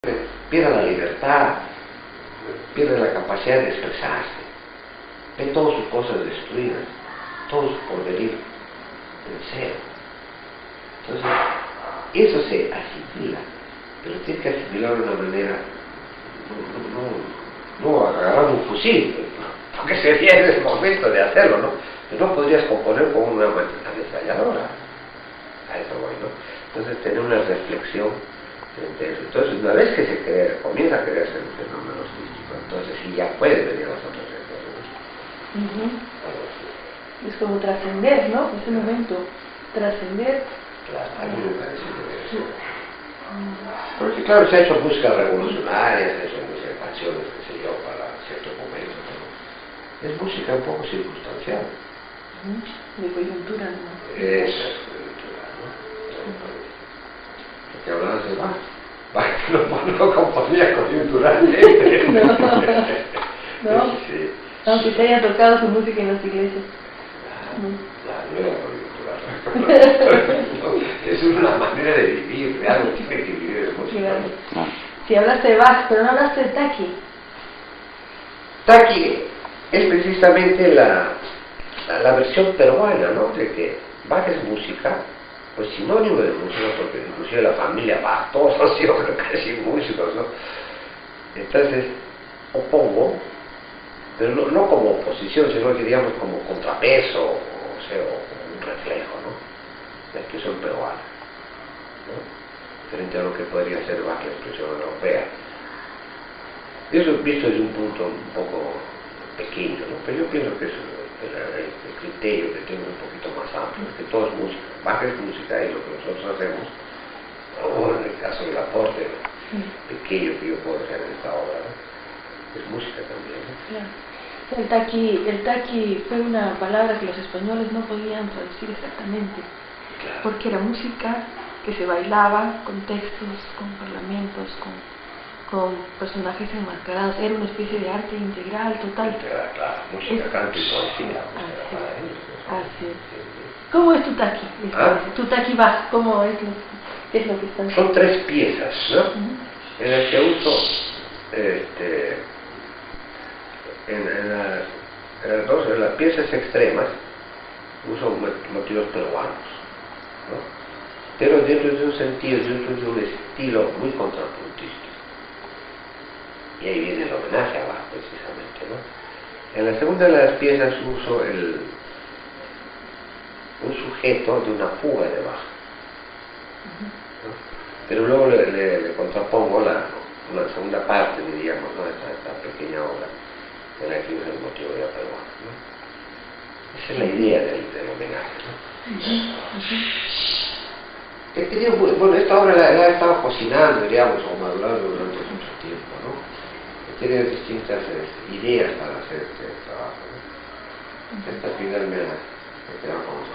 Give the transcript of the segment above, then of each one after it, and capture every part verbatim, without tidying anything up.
pierde la libertad, pierde la capacidad de expresarse, ve todas sus cosas destruidas, todo su porvenir en cero. Entonces, eso se asimila, pero tiene que asimilarlo de una manera, no, no, no agarrando un fusil, porque sería en ese momento de hacerlo, ¿no? Pero no podrías componer con una ametralladora, a eso voy, ¿no? Entonces, tener una reflexión frente a eso. Entonces, una vez que se crea, comienza a crearse el fenómeno artístico, entonces sí ya puede venir a las otras cosas. Uh-huh. Es como trascender, ¿no? Ese momento, trascender. Claro, a mí me parece que eso. Porque claro, se ha hecho música revolucionaria, se ha hecho música, canciones, qué sé yo, para ciertos momentos, ¿no? Es música un poco circunstancial. Uh-huh. De coyuntura, ¿no? Esa es coyuntura, ¿no? Porque hablabas de Bach. Bach no, no componía coyunturalmente. No, no. Sí. Aunque se haya tocado su música en las iglesias. La nueva coyuntural. No, es una manera de vivir, algo tiene que vivir el músico. Claro. Si hablaste de Bach, pero no hablaste de Taki. Taki es precisamente la, la, la versión peruana, ¿no? De que Bach es música, pues sinónimo de música, porque inclusive la familia Bach, todos han sido casi músicos, ¿no? Entonces, opongo, pero no, no como oposición, sino que digamos como contrapeso, o sea, o un reflejo, ¿no? La expresión peruana, ¿no? Frente a lo que podría ser Bach, la expresión europea. Eso visto desde un punto un poco pequeño, ¿no? Pero yo pienso que es el, el, el criterio que tengo un poquito más amplio, es que todo es música. Bach es música y lo que nosotros hacemos, o en el caso del aporte pequeño que yo puedo hacer en esta obra, ¿no? Es música también, ¿no? Claro. El taqui, el taqui fue una palabra que los españoles no podían traducir exactamente, claro, porque era música que se bailaba con textos, con parlamentos, con, con personajes enmascarados, era una especie de arte integral, total. Integral, claro, música, es, canto y poesía. Así, así es. ¿Cómo es tu taqui? ¿Ah? Tu taqui Bach, ¿cómo es lo, qué es lo que están? Son tres piezas, ¿no? Uh-huh. En las que uso este, en, en, las, en las dos, en las piezas extremas uso motivos peruanos, ¿no? Pero dentro de un sentido, dentro de un estilo muy contrapuntístico. Y ahí viene el homenaje a Bach, precisamente, ¿no? En la segunda de las piezas uso el, un sujeto de una fuga de Bach, ¿no? Pero luego le, le, le contrapongo la, la segunda parte, diríamos, ¿no? Esta, esta pequeña obra en la que usa el motivo de la peruana, ¿no? Esa es la idea del, del homenaje, ¿no? He tenido, bueno, esta obra la, la he estado cocinando, diríamos, o madurando durante mucho tiempo, ¿no? He tenido distintas eh, ideas para hacer este trabajo, ¿no? Esta final me ha, me ha quedado como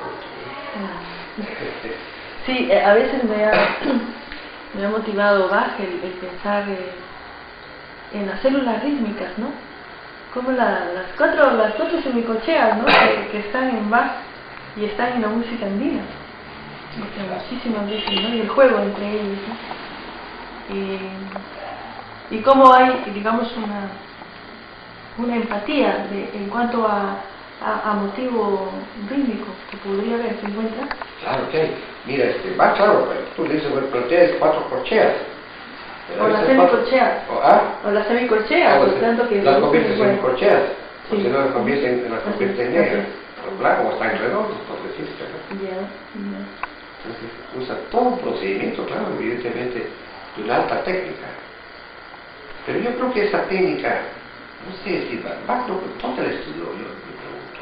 esto, ¿no? Sí, a veces me ha, me ha motivado Bach el, el pensar eh, en las células rítmicas, ¿no? Como la, las cuatro las cuatro semicolcheas, ¿no? Que, que están en Bach y están en la música andina. Porque muchísimas veces, ¿no? Y el juego entre ellos, ¿no? Y, y cómo hay, digamos, una, una empatía de, en cuanto a, a, a motivo rítmico que podría haber, ¿se encuentra? Claro que hay. Mira, este, va claro, tú le dices, pero tienes cuatro corcheas. O las semicorcheas. O, ¿ah? o las semicorcheas, por tanto que... Las conviertes en corcheas, sí. Si no las conviertes en, las conviertes en negras. O blanco, o están redondos, por decirte, ¿no? Ya, ya. Entonces usa todo un procedimiento, claro, evidentemente, de una alta técnica. Pero yo creo que esa técnica, no sé si Bach, ¿dónde la estudió? Yo me pregunto.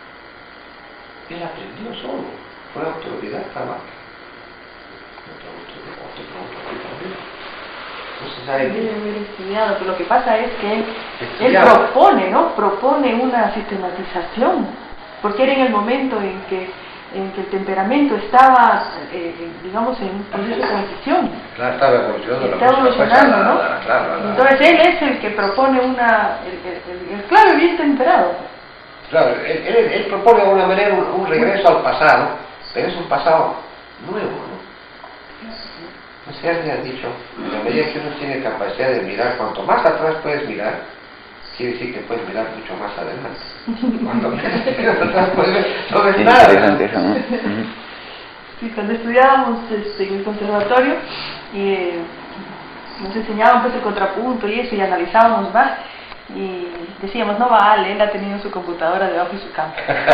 Él aprendió solo, fue autodidacta Bach. Me pregunto, ¿o te pregunto a ti también? No se sabe bien. Debe haber estudiado, pero lo que pasa es que él, él propone, ¿no? Propone una sistematización, porque era en el momento en que en que el temperamento estaba, eh, digamos, en un proceso de transición. Claro, estaba evolucionando. Está evolucionando, ¿no? Claro, claro. Entonces él es el que propone una, el, el, el, el clave bien temperado. Claro, él, él, él propone de alguna manera un, un regreso al pasado, pero es un pasado nuevo, ¿no? O sea, me han dicho, en la medida que uno tiene capacidad de mirar, cuanto más atrás puedes mirar, quiere decir que puedes mirar mucho más adelante. Cuando miras atrás puedes ver, no ves nada. Interesante eso, ¿no? Sí, cuando estudiábamos este, en el conservatorio, eh, nos enseñaban pues el contrapunto y eso, y analizábamos más, y decíamos, no vale, él ha tenido su computadora debajo de su cama.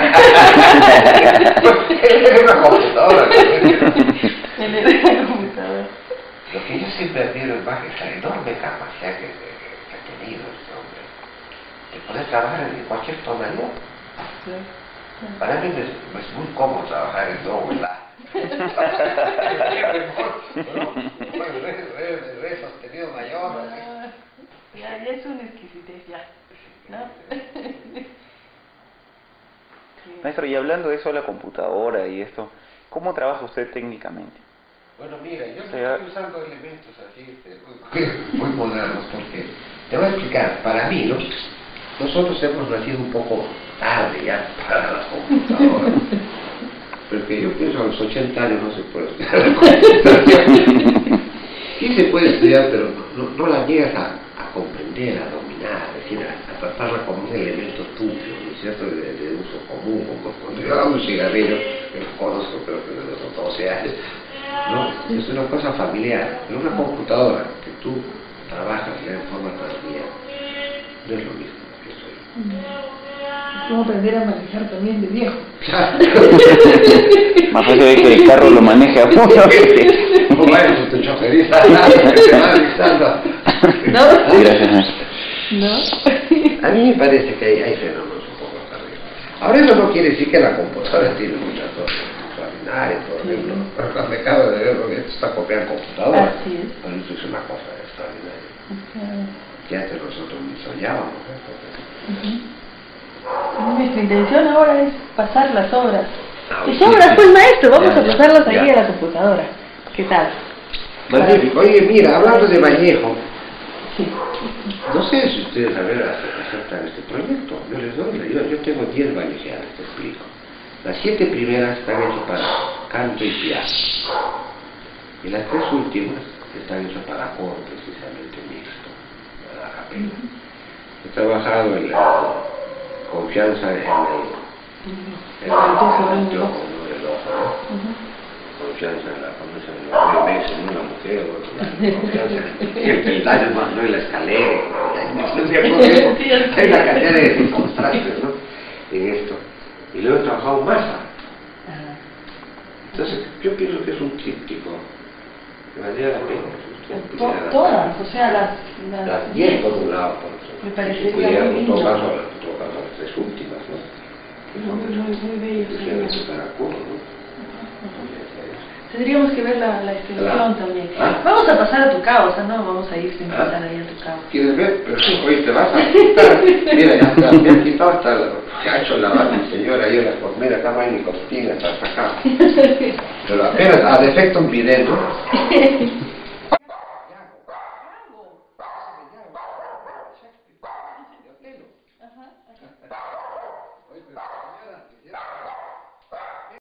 Él era una computadora. Él era una computadora. Lo que yo siempre admiro en Bach es la enorme capacidad que, que, que ha tenido este hombre de poder trabajar en cualquier tonalidad. Sí. Para mí es, es muy cómodo trabajar en do, ¿verdad? El re sostenido mayor. Ya, ya es una exquisitez, ya, ¿no? Maestro, y hablando de eso de la computadora y esto, ¿cómo trabaja usted técnicamente? Bueno, mira, yo O sea, estoy usando elementos así este, muy, muy modernos, porque te voy a explicar, para mí, ¿no? Nosotros hemos nacido un poco tarde ya para la computadora. Porque yo pienso a los ochenta años no se puede estudiar la computación. Sí se puede estudiar, pero no, no, no la llegas a, a comprender, a dominar, es decir, a, a tratarla como un elemento tuyo, ¿no es cierto?, de, de uso común. Como cuando yo hago un cigarrillo, que lo conozco, creo que de los doce años, ¿no? Es una cosa familiar. En una computadora que tú trabajas ya en forma tardía, no es lo mismo que soy. Es como aprender a manejar también de viejo. Más fácil es que el carro lo maneje a uno. No vayas con tu choferista, te va avisando. ¿No? Gracias. ¿No? A mí me parece que hay, hay fenómenos un poco terribles. Ahora eso no quiere decir que la computadora tiene muchas cosas extraordinarias, por ejemplo. Pero me acabo de ver que esto está copiando computadora. Así es. Pero eso es una cosa extraordinaria. Uh-huh. Que antes nosotros ni soñábamos. Uh-huh. Nuestra intención ahora es pasar las obras. Ah, ¿Qué sí, obras, sí. pues, maestro? Vamos Ya, a ya, pasarlas ahí ya. a la computadora. ¿Qué tal? Magnífico. Oye, mira, hablando de Vallejo, Sí. no sé si ustedes a ver aceptan este proyecto. Yo les doy la ayuda. Yo tengo diez vallejeadas, te explico. Las siete primeras están hechas para canto y piano. Y las tres últimas están hechas para coro, precisamente mixto, a capella. He trabajado en la confianza en el, en el anteojo, no en el ojo, ¿no? Uh-huh. Confianza en la confianza en los nueve meses en una mujer, o la confianza en el peldaño más no en la escalera. Hay una cantidad de contrastes, ¿no?, en esto. Y luego he trabajado en masa. Entonces, yo pienso que es un tríptico que valdría la pena. To- Todas, o sea, las... Las las diez por un lado, por Me eso. parecería Si pudiera, muy en todo lindo. caso, en todo caso, las tres últimas, ¿no? Muy, muy, muy bello. Pusieron eso para coro, ¿no? Tendríamos que ver la, la extensión Claro. también. ¿Ah? Vamos a pasar a tu causa, ¿no? Vamos a ir sin ¿Ah? pasar ahí a tu causa. ¿Quieres ver? Pero oye, te vas a quitar. Mira, ya está, me han quitado hasta el cacho lavar mi señora ahí en la cosmera, acá va en mi costina, hasta acá. Pero apenas a defecto un video, ¿no?